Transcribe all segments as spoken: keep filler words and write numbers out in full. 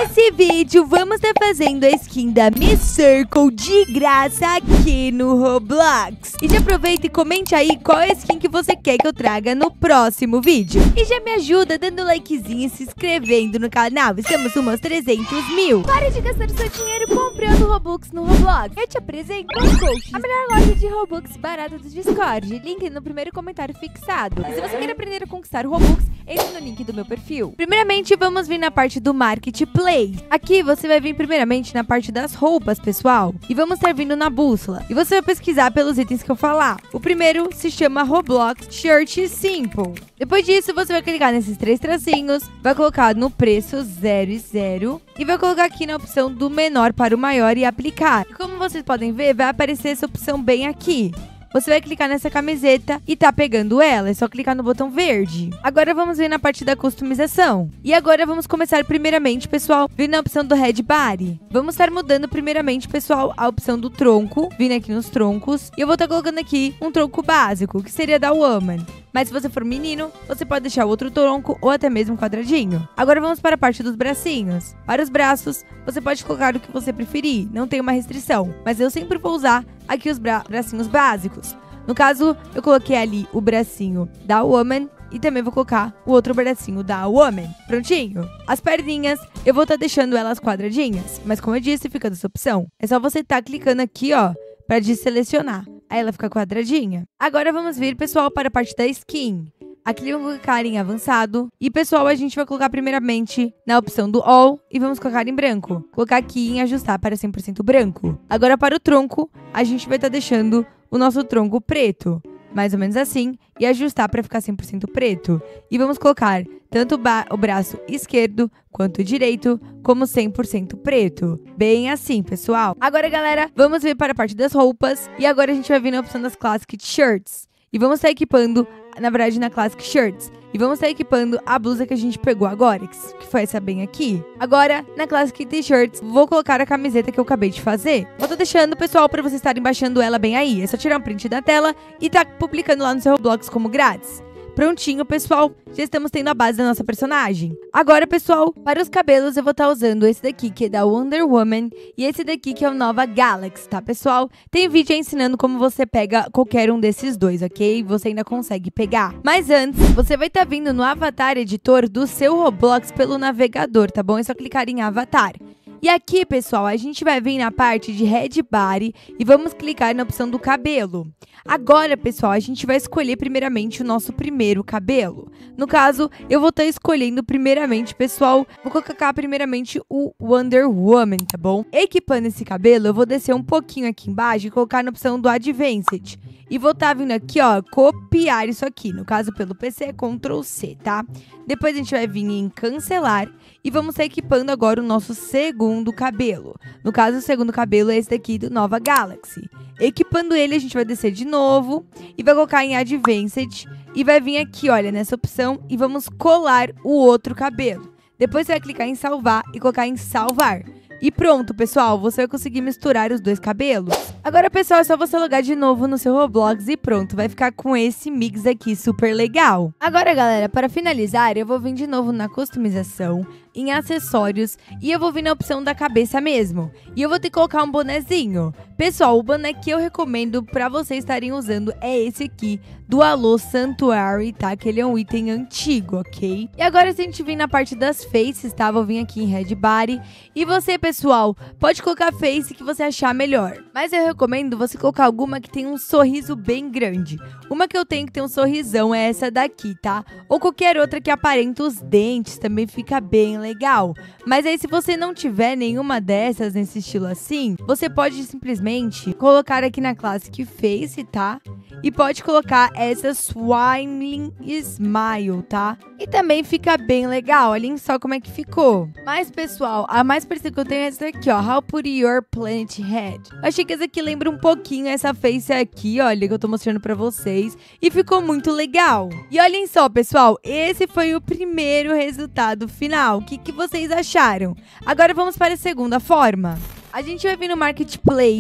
Nesse vídeo, vamos estar fazendo a skin da Miss Circle de graça aqui no Roblox. E já aproveita e comente aí qual é a skin que você quer que eu traga no próximo vídeo. E já me ajuda dando likezinho e se inscrevendo no canal. Estamos rumo aos trezentos mil. Pare de gastar o seu dinheiro comprando Robux no Roblox. Eu te apresento o Coach, a melhor loja de Robux barata do Discord. Link no primeiro comentário fixado. E se você quer aprender a conquistar o Robux, entre no link do meu perfil. Primeiramente, vamos vir na parte do Marketplace. Aqui você vai vir primeiramente na parte das roupas, pessoal. E vamos estar vindo na bússola. E você vai pesquisar pelos itens que eu falar. O primeiro se chama Roblox Shirt Simple. Depois disso, você vai clicar nesses três tracinhos, vai colocar no preço zero e zero e vai colocar aqui na opção do menor para o maior e aplicar. E como vocês podem ver, vai aparecer essa opção bem aqui. Você vai clicar nessa camiseta e tá pegando ela, é só clicar no botão verde. Agora vamos vir na parte da customização. E agora vamos começar primeiramente, pessoal, vir na opção do Head Body. Vamos estar mudando primeiramente, pessoal, a opção do tronco, vindo aqui nos troncos. E eu vou estar colocando aqui um tronco básico, que seria da Woman. Mas se você for menino, você pode deixar outro tronco ou até mesmo quadradinho. Agora vamos para a parte dos bracinhos. Para os braços, você pode colocar o que você preferir, não tem uma restrição. Mas eu sempre vou usar aqui os bra bracinhos básicos. No caso, eu coloquei ali o bracinho da Woman e também vou colocar o outro bracinho da Woman. Prontinho? As perninhas, eu vou estar deixando elas quadradinhas. Mas como eu disse, fica dessa opção. É só você estar clicando aqui, ó, para deselecionar. Aí ela fica quadradinha. Agora vamos vir, pessoal, para a parte da skin. Aqui vamos colocar em avançado. E, pessoal, a gente vai colocar primeiramente na opção do All e vamos colocar em branco. Colocar aqui em ajustar para cem por cento branco. Agora, para o tronco, a gente vai estar deixando o nosso tronco preto. Mais ou menos assim. E ajustar para ficar cem por cento preto. E vamos colocar tanto o braço esquerdo quanto o direito como cem por cento preto. Bem assim, pessoal. Agora, galera, vamos ver para a parte das roupas. E agora a gente vai vir na opção das Classic Shirts. E vamos estar equipando, na verdade, na Classic Shirts. E vamos estar equipando a blusa que a gente pegou agora, que foi essa bem aqui. Agora, na Classic T-Shirts, vou colocar a camiseta que eu acabei de fazer. Eu tô deixando, pessoal, para vocês estarem baixando ela bem aí. É só tirar um print da tela e tá publicando lá no seu Roblox como grátis. Prontinho, pessoal, já estamos tendo a base da nossa personagem. Agora, pessoal, para os cabelos eu vou estar usando esse daqui, que é da Wonder Woman, e esse daqui que é o Nova Galaxy, tá, pessoal? Tem vídeo aí ensinando como você pega qualquer um desses dois, ok? Você ainda consegue pegar. Mas antes, você vai estar vindo no avatar editor do seu Roblox pelo navegador, tá bom? É só clicar em avatar. E aqui, pessoal, a gente vai vir na parte de Head Body e vamos clicar na opção do cabelo. Agora, pessoal, a gente vai escolher primeiramente o nosso primeiro cabelo. No caso, eu vou estar escolhendo primeiramente, pessoal, vou colocar primeiramente o Wonder Woman, tá bom? Equipando esse cabelo, eu vou descer um pouquinho aqui embaixo e colocar na opção do Advanced. E vou estar vindo aqui, ó, copiar isso aqui. No caso, pelo P C, control C, tá? Depois a gente vai vir em cancelar e vamos estar equipando agora o nosso segundo cabelo. No caso, o segundo cabelo é esse daqui do Nova Galaxy. Equipando ele, a gente vai descer de novo e vai colocar em Advanced e vai vir aqui, olha, nessa opção e vamos colar o outro cabelo. Depois você vai clicar em salvar e colocar em salvar. E pronto, pessoal, você vai conseguir misturar os dois cabelos. Agora, pessoal, é só você logar de novo no seu Roblox e pronto, vai ficar com esse mix aqui super legal. Agora, galera, para finalizar, eu vou vir de novo na customização, em acessórios, e eu vou vir na opção da cabeça mesmo. E eu vou ter que colocar um bonezinho. Pessoal, o boné que eu recomendo para vocês estarem usando é esse aqui, do Alô Sanctuary, tá? Que ele é um item antigo, ok? E agora, se a gente vir na parte das faces, tá? Vou vir aqui em Head Body. E você, pessoal, pode colocar a face que você achar melhor. Mas eu recomendo você colocar alguma que tem um sorriso bem grande. Uma que eu tenho que tem um sorrisão é essa daqui, tá? Ou qualquer outra que aparenta os dentes, também fica bem legal. Mas aí, se você não tiver nenhuma dessas nesse estilo assim, você pode simplesmente colocar aqui na Classic Face, tá? E pode colocar essa Smiling Smile, tá? E também fica bem legal, olhem só como é que ficou. Mas, pessoal, a mais parecida que eu tenho é essa aqui, ó, How Put Your Planet Head. Eu achei que essa aqui lembra um pouquinho essa face aqui, olha, que eu tô mostrando pra vocês. E ficou muito legal. E olhem só, pessoal, esse foi o primeiro resultado final. O que, que vocês acharam? Agora vamos para a segunda forma. A gente vai vir no Marketplace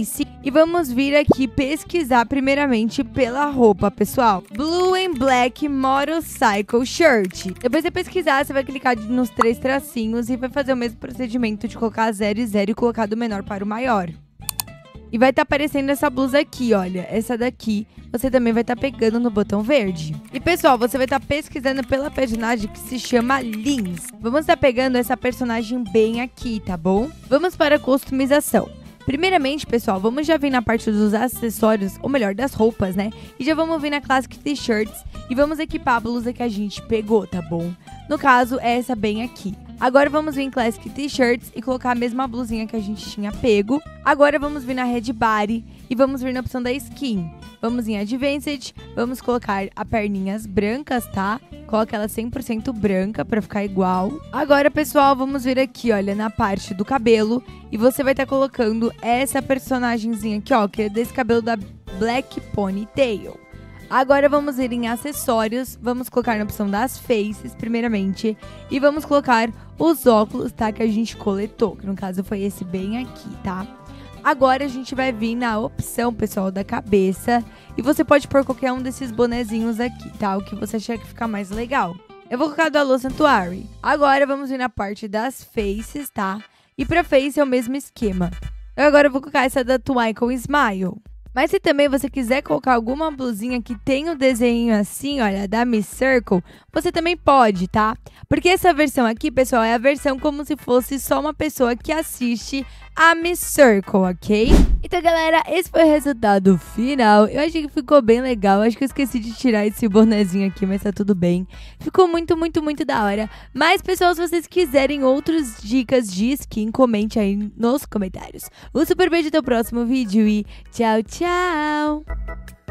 E vamos vir aqui pesquisar primeiramente pela roupa, pessoal. Blue and Black Motorcycle Shirt. Depois de pesquisar, você vai clicar nos três tracinhos e vai fazer o mesmo procedimento de colocar zero e zero e colocar do menor para o maior. E vai estar tá aparecendo essa blusa aqui, olha. Essa daqui, você também vai estar tá pegando no botão verde. E, pessoal, você vai estar tá pesquisando pela personagem que se chama Lins. Vamos estar tá pegando essa personagem bem aqui, tá bom? Vamos para a customização. Primeiramente, pessoal, vamos já vir na parte dos acessórios, ou melhor, das roupas, né? E já vamos vir na Classic T-Shirts e vamos equipar a blusa que a gente pegou, tá bom? No caso, é essa bem aqui. Agora vamos vir em Classic T-Shirts e colocar a mesma blusinha que a gente tinha pego. Agora vamos vir na Red Body e vamos vir na opção da skin. Vamos em Advanced, vamos colocar a perninhas brancas, tá? Coloca ela cem por cento branca pra ficar igual. Agora, pessoal, vamos vir aqui, olha, na parte do cabelo. E você vai estar tá colocando essa personagemzinha aqui, ó, que é desse cabelo da Black Ponytail. Agora vamos ir em acessórios, vamos colocar na opção das faces, primeiramente. E vamos colocar os óculos, tá, que a gente coletou, que no caso foi esse bem aqui, tá? Agora a gente vai vir na opção, pessoal, da cabeça. E você pode pôr qualquer um desses bonezinhos aqui, tá? O que você achar que fica mais legal. Eu vou colocar do Alô Sanctuary. Agora vamos vir na parte das faces, tá? E pra face é o mesmo esquema. Eu agora vou colocar essa da Twinkle Smile. Mas se também você quiser colocar alguma blusinha que tem o desenho assim, olha, da Miss Circle, você também pode, tá? Porque essa versão aqui, pessoal, é a versão como se fosse só uma pessoa que assiste a Miss Circle, ok? Então, galera, esse foi o resultado final. Eu achei que ficou bem legal. Acho que eu esqueci de tirar esse bonezinho aqui, mas tá tudo bem. Ficou muito, muito, muito da hora. Mas, pessoal, se vocês quiserem outras dicas de skin, comente aí nos comentários. Um super beijo até o próximo vídeo e tchau, tchau!